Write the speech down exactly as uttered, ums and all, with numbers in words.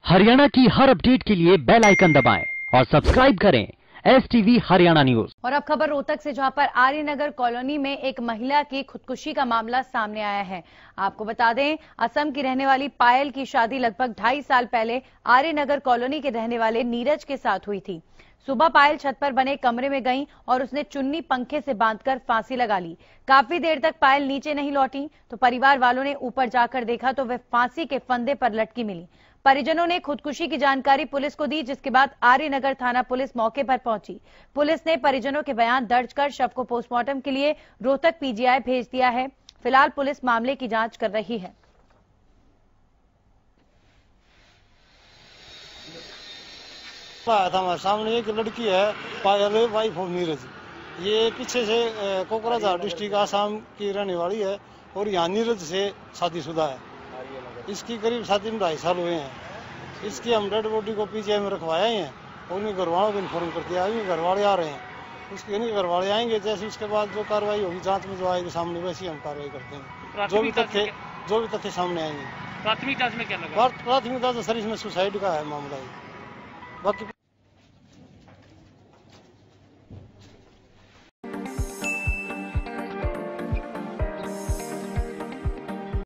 हरियाणा की हर अपडेट के लिए बेल आइकन दबाएं और सब्सक्राइब करें एस टीवी हरियाणा न्यूज। और अब खबर रोहतक से, जहां पर आर्यनगर कॉलोनी में एक महिला की खुदकुशी का मामला सामने आया है। आपको बता दें, असम की रहने वाली पायल की शादी लगभग ढाई साल पहले आर्यनगर कॉलोनी के रहने वाले नीरज के साथ हुई थी। सुबह पायल छत पर बने कमरे में गई और उसने चुन्नी पंखे से बांधकर फांसी लगा ली। काफी देर तक पायल नीचे नहीं लौटी तो परिवार वालों ने ऊपर जाकर देखा तो वह फांसी के फंदे पर लटकी मिली। परिजनों ने खुदकुशी की जानकारी पुलिस को दी, जिसके बाद आर्यनगर थाना पुलिस मौके पर पहुंची। पुलिस ने परिजनों के बयान दर्ज कर शव को पोस्टमार्टम के लिए रोहतक पीजीआई भेज दिया है। फिलहाल पुलिस मामले की जांच कर रही है। था हमारे सामने एक लड़की है, पायल, वाइफ ऑफ नीरज। ये पीछे से कोकराझार डिस्ट्रिक्ट आसाम की रहने वाली है और यहाँ नीरज से शादीशुदा है। इसकी करीब शादी में ढाई साल हुए हैं। इसकी हम डेड बॉडी को पीजीआई में रखवाया ही है और उन्हीं घर वालों को इन्फॉर्म कर दिया है। घर वाले आ रहे हैं, उसके नहीं घर वाले आएंगे, जैसे उसके बाद जो कार्रवाई होगी जांच में जो आएगी सामने वैसी हम कार्रवाई करते हैं। जो भी तथ्य जो भी तथ्य सामने आएंगे। प्राथमिक जांच में क्या लगा? प्राथमिक जांच सर इसमें सुसाइड का है मामला है। बाकी